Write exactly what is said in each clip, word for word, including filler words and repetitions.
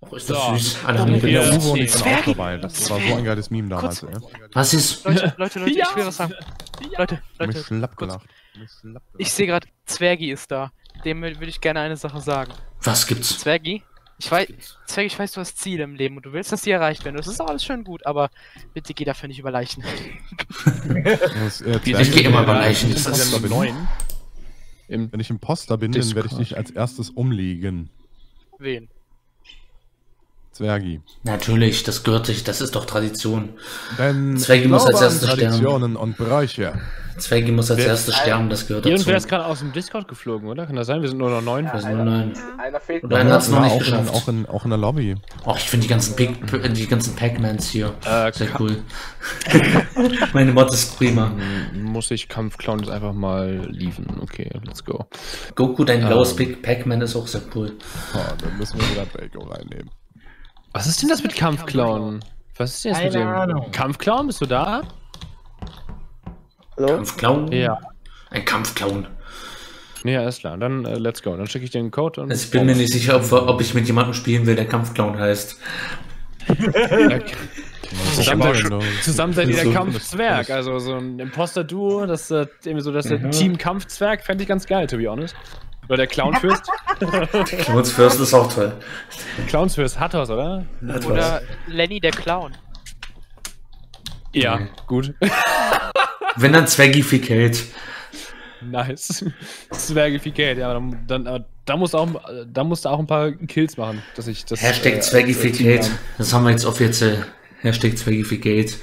Och, ist So, das süß. Alle dann haben hier genommen. Uwe und ich sind auch Zwergi. dabei. Das war so ein geiles Meme damals, ey. Was ist? Leute, Leute, Leute, Ja. ich will was sagen. Leute, Ich hab mich Leute, schlapp kurz. gelacht. Mich schlapp gelacht. Ich sehe gerade, Zwergi ist da. Dem würde ich gerne eine Sache sagen. Was gibt's? Zwergi, ich weiß, Zwergi, ich weiß, du hast Ziele im Leben und du willst, dass die erreicht werden. Das ist auch alles schön gut, aber bitte geh dafür nicht über Leichen. Das, äh, Ich Zwerge- geh immer bei Leichen. Wenn ich Das ist Imposter bin, neun. Wenn ich Imposter bin, dann werde ich Discord. dich als erstes umlegen. Wen? Zwergi. Natürlich, das gehört sich, das ist doch Tradition. Denn Zwergi ich muss als glaube an erstes sterben. Traditionen und Bräuche. Zwergi muss als Wer- erstes sterben, das gehört dazu. Irgendwer ist gerade aus dem Discord geflogen, oder? Kann das sein? Wir sind nur noch neun. Wir sind nur neun. Einer fehlt Oder einer hat's noch Ja, nicht auch, in, geschafft. auch, in, auch in der Lobby. Oh, ich finde die ganzen Pick, die ganzen Pac-Mans hier Äh, sehr Ka- cool. Meine Mod ist prima. Muss ich Kampfclown jetzt einfach mal lieven. Okay, let's go. Goku, dein blaues Ähm. Pick Pac-Man ist auch sehr cool. Oh, dann müssen wir wieder Draco reinnehmen. Was ist denn das mit Kampfclown? Was ist denn jetzt mit dem Ahnung. Kampfclown? Bist du da? Hallo? Kampfclown? Ja. Ein Kampfclown. Nee, alles klar. Dann äh, let's go. Dann schicke ich dir einen Code und. Also ich bin mir nicht sicher, ob, wir- ob ich mit jemandem spielen will, der Kampfclown heißt. Ja, Zusammen, Aber seid- schon- zusammen seid ihr der so- Kampfzwerg. Also so ein Imposter-Duo, das äh, irgendwie so das äh, Team Kampfzwerg fände ich ganz geil, to be honest. Oder der Clownfürst. Clowns First ist auch toll. Clownsfürst hat was, oder? Hat was. Oder Lenny der Clown. Ja, Nee. gut. Wenn dann Zweggificate. Nice. Zwergificate, ja, aber dann, dann, aber da musst du auch, da musst du auch ein paar Kills machen, dass ich das. Hashtag äh, als Zweggificate. Teamnamen- Das haben wir jetzt offiziell. Hashtag Zweggificate.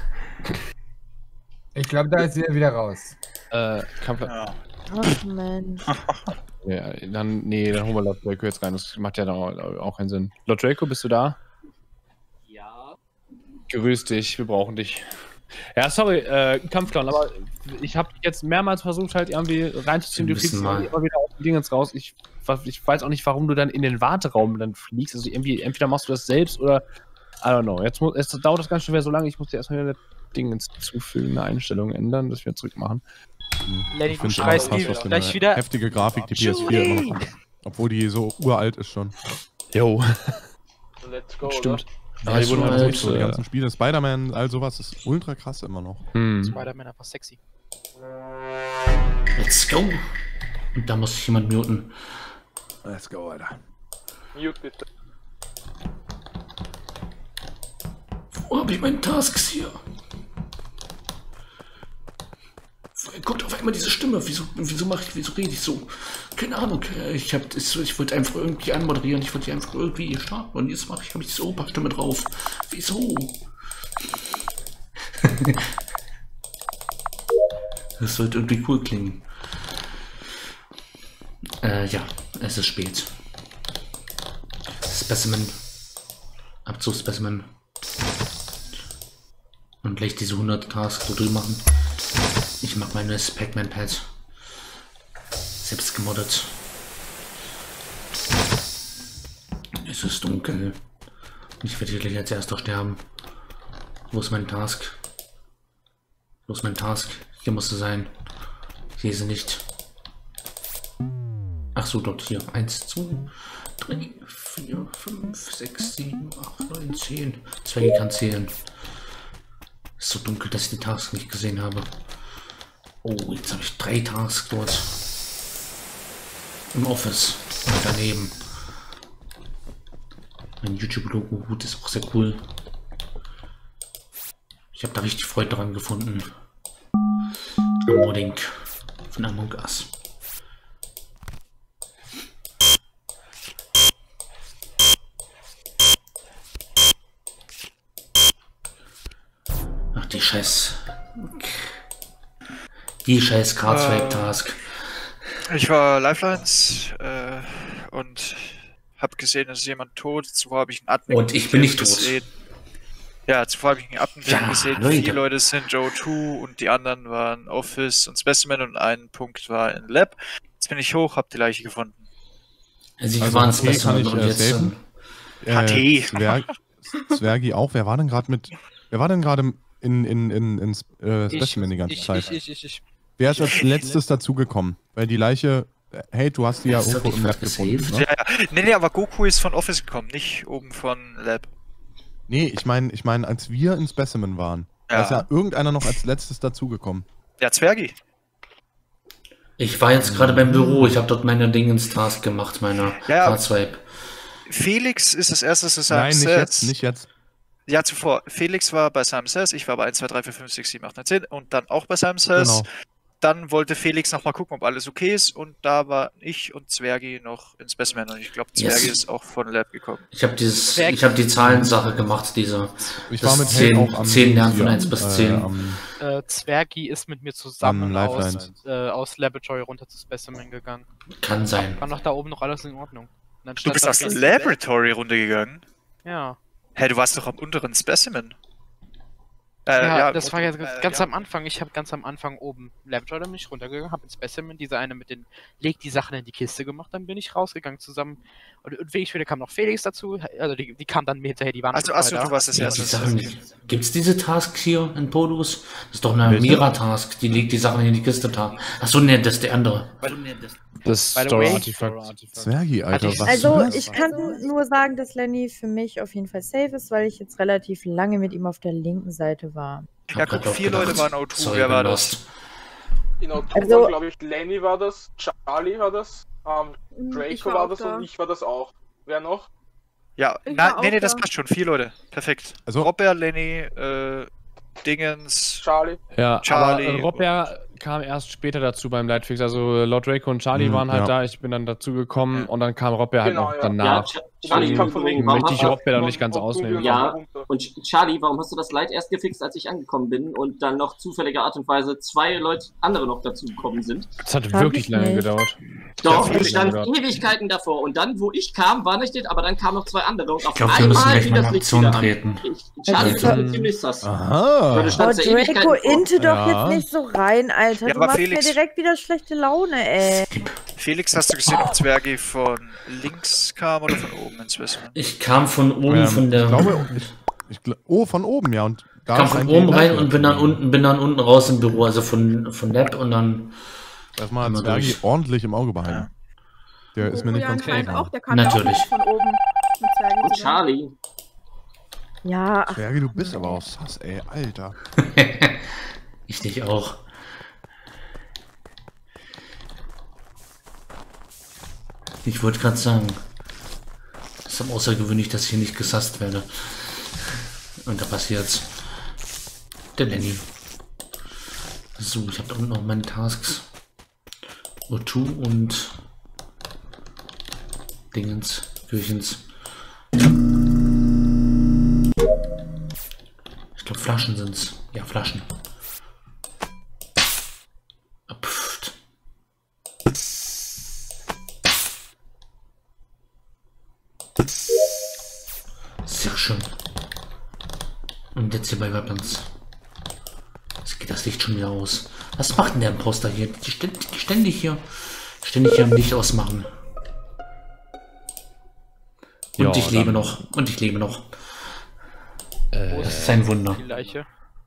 Ich glaube, da ist er wieder raus. Äh, Kampf. Ach Mensch. Ja, dann, nee, dann holen wir Lord Draco jetzt rein. Das macht ja dann auch, auch keinen Sinn. Lord Draco, bist du da? Ja. Grüß dich, wir brauchen dich. Ja, sorry, äh, Kampfclown, aber ich habe jetzt mehrmals versucht, halt irgendwie reinzuziehen. Du Wir müssen fliegst mal. immer wieder aus dem Dingens raus. Ich, ich weiß auch nicht, warum du dann in den Warteraum dann fliegst. Also irgendwie, entweder machst du das selbst oder. I don't know. Jetzt, muss, jetzt dauert das ganz schön wieder so lange. Ich muss dir erstmal wieder Dingens zufügen, eine Einstellung ändern, dass wir zurückmachen. Lenny, Ich du finde schreist fast, die dass wir gleich eine wieder. heftige Grafik, die P S vier immer noch hat. Obwohl die so uralt ist schon. Jo. Let's go, Stimmt. Ja, Aber die schon wurden halt alt. so, So, die äh, ganzen Spiele, Spider-Man, all sowas ist ultra krass immer noch. hm. Spider-Man einfach sexy. Let's go. Und da muss sich jemand muten. Let's go, Alter. oder? Mute bitte. Wo habe ich meine Tasks hier? Guckt auf einmal diese Stimme. Wieso, wieso mache ich, wieso rede ich so? Keine Ahnung. Ich hab, das- ich wollte einfach irgendwie anmoderieren. Ich wollte einfach irgendwie starten. Und jetzt mache ich, habe ich diese Opa-Stimme drauf. Wieso? Das sollte irgendwie cool klingen. Äh, ja, es ist spät. Specimen. Abzugsspecimen. Und gleich diese hundert Tasks so drüben machen. Ich mag mein neues Pac-Man-Pad. Selbst gemoddet. Es ist dunkel. Ich werde hier gleich als erster sterben. Wo ist mein Task? Wo ist mein Task? Hier muss er sein. Ich sehe sie nicht. Ach so, dort hier. eins, zwei, drei, vier, fünf, sechs, sieben, acht, neun, zehn. Zwerge kann zählen. Ist so dunkel, dass ich die Tasks nicht gesehen habe. Oh, jetzt habe ich drei Tasks dort. Im Office. Und daneben. Mein YouTube-Logo, Hut ist auch sehr cool. Ich habe da richtig Freude dran gefunden. Am Modding von Among Us. Ach, die scheiß... Die scheiß Card-Swipe-Task. Ich war Lifelines äh, und habe gesehen, es ist jemand tot. Zuvor habe ich einen Admin Und ich bin nicht tot. gesehen. Ja, zuvor habe ich einen Admin Ja, gesehen. Leute. Vier Leute sind Joe zwei und die anderen waren Office und Specimen und ein Punkt war in Lab. Jetzt bin ich hoch, habe die Leiche gefunden. Also ich Also war ein H T kann Specimen ich, und äh, jetzt... safen. H T. Äh, Zwerg, Zwergi auch. Wer war denn gerade mit... Wer war denn gerade in, in, in, in äh, Specimen die ganze ich, Zeit? ich, ich, ich, ich. Wer ist als letztes dazugekommen? Weil die Leiche Hey, du hast die ja Ist das irgendwo nicht im Lab was gefunden, gesaved? ne? Ja, ja. Nee, nee, aber Goku ist von Office gekommen, nicht oben von Lab. Nee, ich meine, ich mein, als wir in Specimen waren, Ja. da ist ja irgendeiner noch als letztes dazugekommen. Ja, Zwergi. Ich war jetzt gerade beim Büro, ich habe dort meine Dingens-Task gemacht, meine Ja, ja. Hard-Swipe. Felix ist das erste zu seinem Nein, nicht Set. jetzt, nicht jetzt. Ja, zuvor. Felix war bei Simon Says, ich war bei eins, zwei, drei, vier, fünf, sechs, sieben, acht, neun, zehn und dann auch bei Simon Says. Genau. Dann wollte Felix nochmal gucken, ob alles okay ist und da war ich und Zwergi noch in Specimen und ich glaube, Zwergi Yes. ist auch von Lab gekommen. Ich habe dieses, Wer- ich habe die Zahlensache gemacht, diese. Ich Das war mit zehn- Hey auch am zehn Lernen von hier, eins bis äh, zehn. am- Äh, Zwergi ist mit mir zusammen Am aus, Lifelines. äh, aus Laboratory runter zu Specimen gegangen. Kann sein. War noch da oben noch alles in Ordnung. Und dann Du stand bist da aus drin- Laboratory runtergegangen? Ja. Hä, du warst doch am unteren Specimen. Äh, Ja, das war ja ganz, äh, ganz ja. am Anfang. Ich habe ganz am Anfang oben Laboratory, dann bin ich runtergegangen, habe in Specimen diese eine mit den leg die Sachen in die Kiste gemacht, dann bin ich rausgegangen zusammen. Und, und wenig später kam noch Felix dazu, also die, die kam dann mir hinterher, die waren Also, schon achso, vorher du warst das Ja, erste. die Sachen nicht. Gibt's diese Tasks hier in Podus? Das ist doch eine Welche? Mira-Task, die legt die Sachen in die Kiste da. Achso, ne, das ist der andere. Das By the way- Story-Artefakt. Zwergi, Alter, Hatte ich- was Also, ist das? ich kann nur sagen, dass Lenny für mich auf jeden Fall safe ist, weil ich jetzt relativ lange mit ihm auf der linken Seite war. Ich Ja, hab guck, grad auch vier gedacht, Leute waren O zwei, sorry, wer war bin das? lost. In Oktober, Also- glaube ich, Lenny war das, Charlie war das, ähm, Ich Draco war war auch das da. und ich war das auch. Wer noch? Ja, Ich na, war nee, auch nee, das da. passt schon. Vier Leute. Perfekt. Also- Robert, Lenny, äh, Dingens. Charlie. Ja, Charlie aber Robert kam erst später dazu beim Lightfix. Also Lord Draco und Charlie Mhm, waren halt ja. da. Ich bin dann dazu gekommen und dann kam Robert halt Genau, noch ja. danach. Ch- Ich Charlie, kam von wegen, warum möchte ich hast- Robert auch nicht ganz Ob- ob ausnehmen. du Ja. noch runter- Und Charlie, warum hast du das Light erst gefixt, als ich angekommen bin und dann noch zufälliger Art und Weise zwei Leute, andere noch dazu gekommen sind? Das hat Hab wirklich ich lange nicht. gedauert. Doch, Ja, ich stand ja. Ewigkeiten davor und dann, wo ich kam, war nicht das, aber dann kamen noch zwei andere und auf Ich glaube, wir müssen einmal gleich ging mal in das Licht Aktion wieder an. treten. Ich, Charlie Also, ist ähm, ziemlich sass. Aha. Weil du Oh, standst ja Draco, Ewigkeiten vor. inte doch Ja. jetzt nicht so rein, Alter. Ja, du aber machst Felix- mir direkt wieder schlechte Laune, ey. Felix, hast du gesehen, ob Zwergi von links kam oder von oben ins Specimen? Ich kam von oben Ähm, von der. Ich glaube, ich, ich, gl- oh, von oben, ja. Und da Ich kam ist von ein oben rein Gegner. und bin dann unten, bin dann unten raus im Büro, also von, von Lab und dann. Erstmal Einmal Zwergi durch. ordentlich im Auge behalten. Der ist mir Oh nicht ja, ganz anscheinend klar. auch, der kam ja auch Natürlich. nicht von oben. Mit Zwergen Und zusammen. Charlie, Ja, ach, Zwergi, du bist aber auch sass, ey, Alter. Ich dich auch. Ich wollte gerade sagen, es ist aber außergewöhnlich, dass ich hier nicht gesasst werde. Und da passiert's. Der Lenny. So, ich habe da unten noch meine Tasks. O zwei und Dingens, Kirchens. Ich glaube, Flaschen sind's. Ja, Flaschen. Pfft. Sehr schön. Und jetzt hier bei Weapons. Jetzt geht das Licht schon wieder aus. Was macht denn der Imposter hier? Die ständig, die ständig hier. Ständig hier am Licht ausmachen. Und Ja, ich lebe dann- noch. Und ich lebe noch. Äh, Das ist ein Wunder. Die Leiche.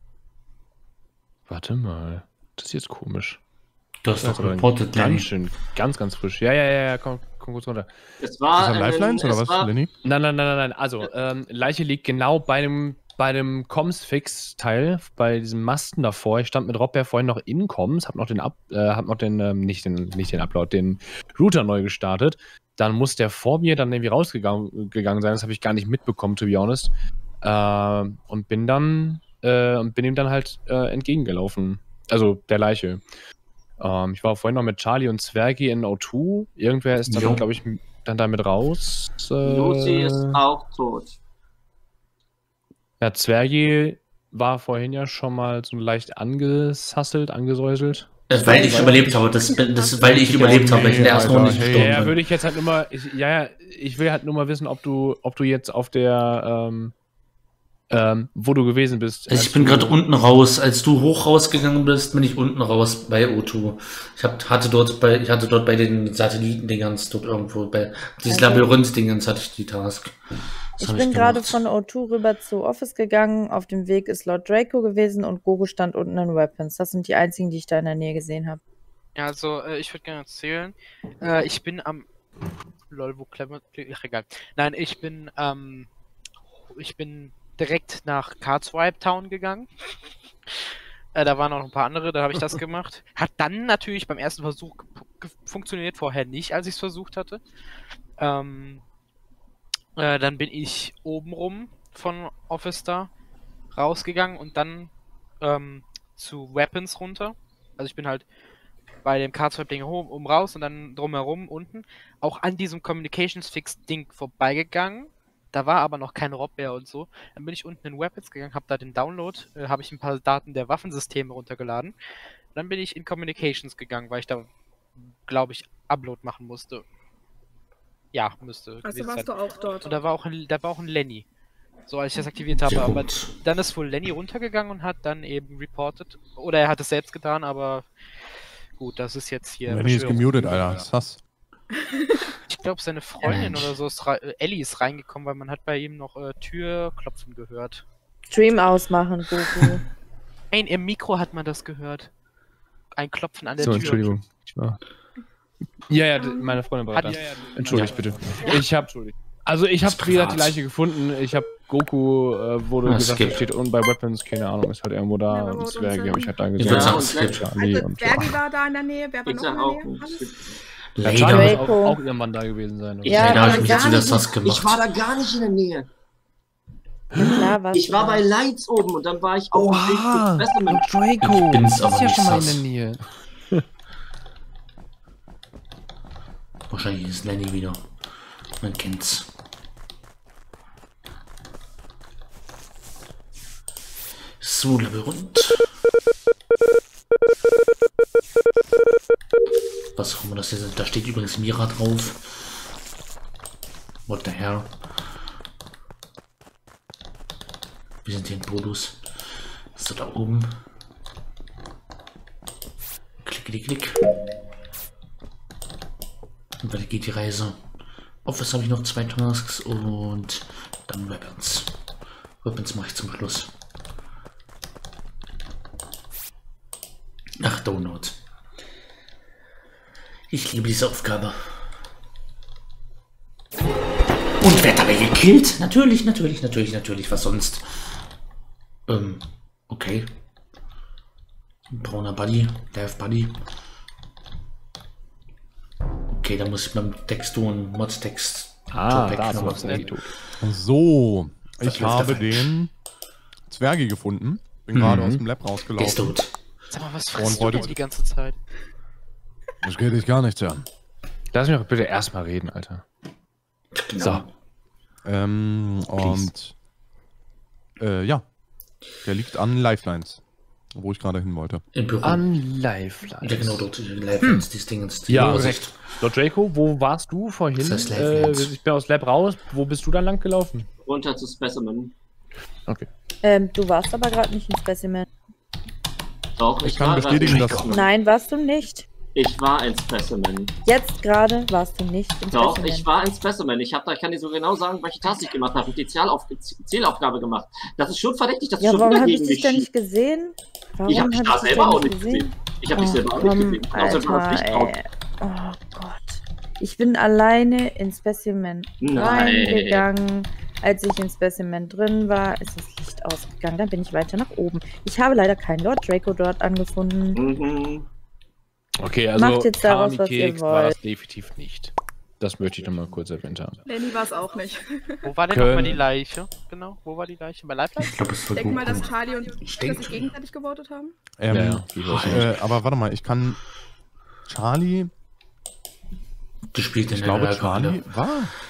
warte mal. Das ist jetzt komisch. Du hast Das doch ist aber reportet, Lenny. ganz schön, ganz, ganz frisch. Ja, ja, ja, ja, komm, komm kurz runter. es war. Ist das ähm, Lifelines oder es was, war, Lenny? Nein, nein, nein, nein, nein. Also, ähm, Leiche liegt genau bei dem, bei dem Comms-Fix-Teil, bei diesem Masten davor. Ich stand mit Robert vorhin noch in Comms, hab noch den Up, äh, hab noch den, ähm, nicht den, nicht den Upload, den Router neu gestartet. Dann muss der vor mir dann irgendwie rausgegangen gegangen sein. Das habe ich gar nicht mitbekommen, to be honest. Ähm, und bin dann, äh, und bin ihm dann halt äh, entgegengelaufen. Also der Leiche. Ähm, ich war vorhin noch mit Charlie und Zwergi in O zwei. Irgendwer ist Jo. dann, glaube ich, dann damit raus. Äh, Lucy ist auch tot. Ja, Zwergi war vorhin ja schon mal so leicht angesasselt, angesäuselt. Äh, weil ich überlebt habe. Das, das, weil ich Ja, überlebt habe, weil ich in der nee, ersten Runde Alter, nicht hey. gestorben Ja, bin. würde ich jetzt halt nur mal, ich, ja, ja, ich will halt nur mal wissen, ob du, ob du jetzt auf der, ähm, ähm, wo du gewesen bist. Also als ich bin du- gerade unten raus. Als du hoch rausgegangen bist, bin ich unten raus bei O zwei. Ich hab, hatte dort bei, ich hatte dort bei den Satellitendingens dort irgendwo, bei dieses Also- Labyrinth-Dingens hatte ich die Task. Das ich hab bin gerade gemacht. von O zwei rüber zu Office gegangen. Auf dem Weg ist Lord Draco gewesen und Gogo stand unten in Weapons. Das sind die einzigen, die ich da in der Nähe gesehen habe. Ja, also, äh, ich würde gerne erzählen. Äh, ich bin am. Lol, wo Clement. Ach, egal. Nein, ich bin, ähm. Ich bin direkt nach Cardswipe Town gegangen. Äh, da waren noch ein paar andere, da habe ich das gemacht. Hat dann natürlich beim ersten Versuch funktioniert, vorher nicht, als ich es versucht hatte. Ähm. Äh, dann bin ich oben rum von Office Star rausgegangen und dann, ähm, zu Weapons runter. Also ich bin halt bei dem Cardswipe-Ding oben raus und dann drumherum unten auch an diesem Communications-Fix-Ding vorbeigegangen. Da war aber noch kein Robbear und so. Dann bin ich unten in Weapons gegangen, habe da den Download, äh, habe ich ein paar Daten der Waffensysteme runtergeladen. Dann bin ich in Communications gegangen, weil ich da, glaube ich, Upload machen musste. Ja, müsste. Also warst du auch dort. Und da war auch ein, da war auch ein Lenny. So, als ich das aktiviert habe, aber dann ist wohl Lenny runtergegangen und hat dann eben reported. Oder er hat es selbst getan, aber gut, das ist jetzt hier. Lenny ist gemutet, Alter. Sass. Ich glaube, seine Freundin oder so, ist äh, Ellie ist reingekommen, weil man hat bei ihm noch äh, Türklopfen gehört. Stream ausmachen, Goku. Nein, im Mikro hat man das gehört. Ein Klopfen an der So, Tür. Entschuldigung. Ich war... Ja, ja, meine Freundin war Hat da. die- Entschuldigt Ja. bitte. Ich hab, also ich habe Das wie gesagt die privat. Leiche gefunden. Ich habe Goku äh, wurde Ah, gesagt, skip. steht unten bei Weapons, keine Ahnung, ist halt irgendwo da. Ja, und aber Zwerge unten- habe ich halt da Ich gesehen. würde Ja, sagen, und skip. Charlie Also und Zwergi war da in der Nähe, wer war Ich noch sag in auch. der Nähe? Hans? Ja, Leider, Charlie ist auch, Draco. auch irgendwann da gewesen sein. oder? Ja, leider habe ich mich gar zuletzt nicht- was gemacht. Ich war da gar nicht in der Nähe. Klar, was Ich war bei Lights oben und dann war ich auf dem Weg Oha, zu Specimen. Draco, Ich bin's du aber bist ja nicht schon mal in sass. der Nähe. Wahrscheinlich ist Lenny wieder. Man kennt's. So, Labyrinth. Was auch immer das hier ist. Da steht übrigens Mira drauf. What the hell? Wir sind hier in Bodus. So, da oben. Klick, klick, klick. Und weiter geht die Reise. Office habe ich noch zwei Tasks und dann Weapons. Weapons mache ich zum Schluss. Ach, Donut. Ich liebe diese Aufgabe. Und wer dabei gekillt? Natürlich, natürlich, natürlich, natürlich. Was sonst? Ähm, okay. Ein brauner Buddy, Death Buddy. Okay, da muss ich beim Textur und Mod-Text Ah, Dropback da ist noch was machen. tot. So, Das ich läuft habe dabei. den Zwergi gefunden. Bin gerade Mhm. aus dem Lab Der ist rausgelaufen. tot. Sag mal, was Und frisst du heute- denn die ganze Zeit? Das geht dich gar nichts an. Lass mich doch bitte erstmal reden, Alter. Genau. So. Ähm, und äh, ja, der liegt an Lifelines, wo ich gerade hin wollte. Im Büro. An Lifelines. Ja, genau, dort. Lifelines, die Dingens. Die Ja, Übersicht. Lord Draco, wo warst du vorhin? Das heißt äh, Lifelines. ich bin aus Lab raus. Wo bist du dann lang gelaufen? Runter zu Specimen. Okay. Ähm, du warst aber gerade nicht ein Specimen. Doch, Ich ich, kann war bestätigen, grad- dass- Nein, warst du nicht. Ich war ein Specimen. Jetzt gerade warst du nicht ein Doch, Specimen. ich war ein Specimen. Ich, hab da, ich kann dir so genau sagen, welche Taste ich gemacht habe und die Zielauf Zielaufgabe gemacht. Das ist schon verdächtig, dass Ja, du schon warum wieder habe ich gegen dich mich denn schießt. nicht gesehen? Warum Ich habe dich hab da dich selber denn auch nicht gesehen. Ich habe dich Oh, selber auch komm, nicht gesehen. Außer du hast Licht Alter, drauf. ey. Oh Gott. Ich bin alleine in Specimen Nein. reingegangen. Als ich in Specimen drin war, ist das Licht ausgegangen. Dann bin ich weiter nach oben. Ich habe leider keinen Lord Draco dort angefunden. Mhm. Okay, also Macht jetzt daraus, was ihr Carney-Keks war wollt. das definitiv nicht. Das möchte ich nochmal kurz erwähnt haben. Lenny war es auch nicht. Wo war denn Können- nochmal die Leiche? Genau, wo war die Leiche? Bei Lifeline? Ich glaube, es Ich war denke mal, dass gut. Charlie und Ich dass denke. sie gegenseitig gewotet haben. Ähm, Ja, ja, die weiß ich äh, aber warte mal, ich kann Charlie, Gespielt in ich der glaube Lage Charlie alle. war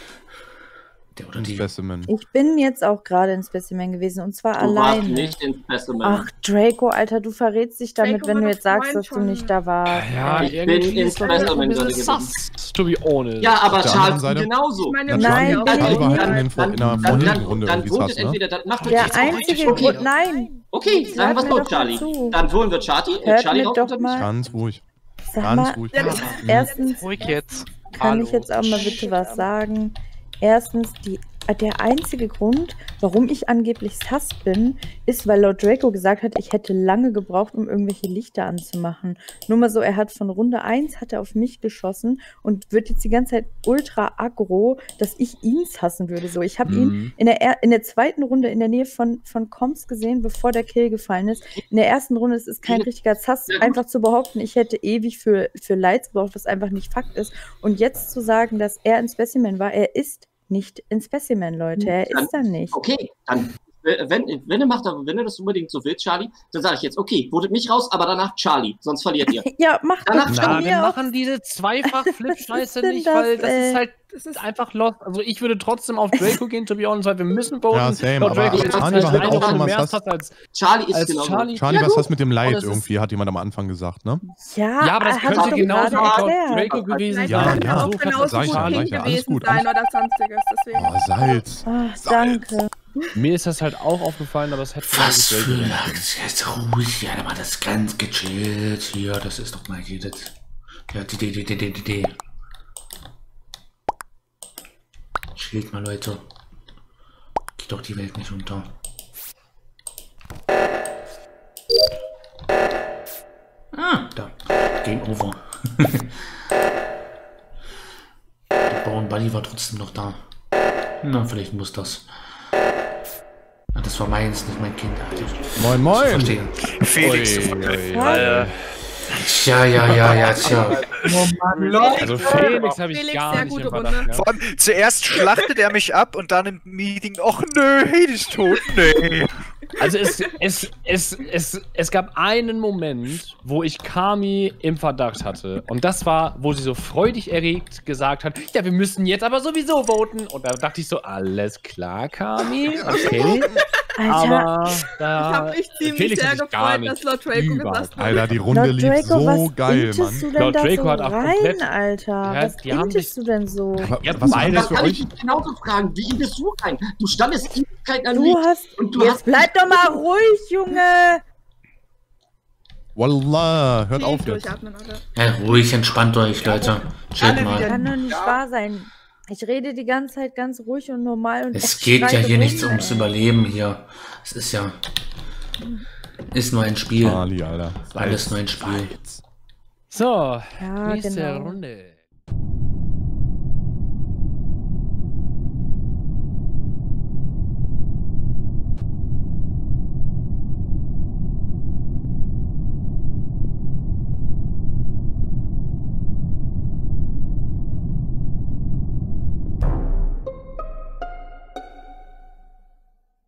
Der oder ein die. Specimen. Ich bin jetzt auch gerade in Specimen gewesen und zwar Du warst alleine. nicht in Specimen. Ach, Draco, Alter, du verrätst dich damit, Draco wenn war du doch jetzt sagst, vorhin dass du schon- nicht da warst. Ja, Ich bin irgendwie in ist das Specimen ein bisschen drin sus, to be honest. ja, aber Auf der Charlie anderen Seite- genauso. Ich meine, Ja, wir Nein, waren bin ja ich auch- Charlie war halt nicht. in, den, vor- in der dann, vorherigen dann, Runde dann irgendwie votet sass, ne? entweder, dann macht Der jetzt einzige okay. Grund, nein, Okay, sagen Hört wir mir so, doch mal Charlie. zu. Dann holen wir Charlie. Äh, hört Charlie mir raus doch oder nicht? mal, Ganz ruhig, sag ganz mal, ruhig. Ja, das- erstens Ruhig jetzt. kann Hallo. ich jetzt auch mal bitte was sagen. Erstens, die der einzige Grund, warum ich angeblich sus bin, ist, weil Lord Draco gesagt hat, ich hätte lange gebraucht, um irgendwelche Lichter anzumachen. Nur mal so, er hat von Runde eins hat er auf mich geschossen und wird jetzt die ganze Zeit ultra aggro, dass ich ihn hassen würde. So, ich habe Mhm. ihn in der, er in der zweiten Runde in der Nähe von, von Koms gesehen, bevor der Kill gefallen ist. In der ersten Runde ist es kein richtiger Zus, einfach zu behaupten, ich hätte ewig für, für Lights gebraucht, was einfach nicht Fakt ist. Und jetzt zu sagen, dass er ein Specimen war, er ist nicht ein Specimen, Leute. Er Dann- ist da nicht. Okay, dann, äh, wenn, wenn ihr macht, wenn ihr das unbedingt so willst, Charlie, dann sage ich jetzt, okay, votet mich raus, aber danach Charlie, sonst verliert ihr. Ja, macht Danach doch Na, von wir mir aus. machen diese Zweifach-Flip-Scheiße denn nicht, das, weil das ey? ist halt Das ist einfach lost. Also ich würde trotzdem auf Draco gehen, to be honest, weil wir müssen voten. Ja, same, Lord aber Draco ist Charlie war halt einfach auch schon immer mehr Sus. Sus als, Charlie ist als genau Charlie. Charlie, Ja, was gut. hast mit dem Und Leid es ist- irgendwie, hat jemand am Anfang gesagt, ne? Ja, Ja, aber das er hat's könnte doch genauso gerade auch Lord erklärt. Draco gewesen Vielleicht Ja, kann ja, er so auch kann genauso sein, gut ja, King reicht ja, alles gewesen gut, sein alles- oder sonstiges. Deswegen. Oh, Salz. Ach, danke. Mir ist das halt auch aufgefallen, aber es hätte Was Draco für gewesen. jetzt ruhig, ja, da war das ganz gechillt. Hier, das ist doch mal jedes. Ja, die, die, die, die, die, die, die. Chillt mal, Leute. Geht doch die Welt nicht unter. Ah, da. Game over. Der Brown Buddy war trotzdem noch da. Na, vielleicht muss das. Ah, das war meins, nicht mein Kind. Moin, Ich moin. verstehe. Felix. Ui, ui, ui. Alter. Tja, ja, ja, ja, tja. Also Felix habe ich Felix, gar sehr nicht gute im Verdacht. Runde. Ja. Vor allem, zuerst schlachtet er mich ab und dann im Meeting, ach nö, Hate ist tot, nee. Also es, es, es, es, es gab einen Moment, wo ich Kami im Verdacht hatte. Und das war, wo sie so freudig erregt gesagt hat, ja, wir müssen jetzt aber sowieso voten. Und da dachte ich so, alles klar, Kami, okay. Alter, Aber Ich da habe mich ziemlich Felix sehr hat sich gar gefreut, dass nicht Lord Draco überhaupt. gesagt hat. Alter, die Runde Lord lief Draco, so was geil, intest Mann. du denn Lord da Draco so hat auch rein, komplett- Alter? Ja, Was die haben intest du denn so? Aber Ja, was beide war das Das für kann ich euch? dich genauso fragen. Wie in das Such rein? Du standest Ewigkeit an Du mich hast... und du Jetzt hast bleib doch mal ruhig, Junge! Wallah, hört Tief auf jetzt. durchatmen, Alter. Ja, ruhig, entspannt euch, Leute. Chillt mal. Kann doch nicht wahr sein. Ich rede die ganze Zeit ganz ruhig und normal und Es er geht ja schreit hier rum, nichts ums ey. Überleben hier. Es ist ja. Ist nur ein Spiel. Charlie, Alter. Alles nur ein Spiel. So, Ja, nächste genau. Runde.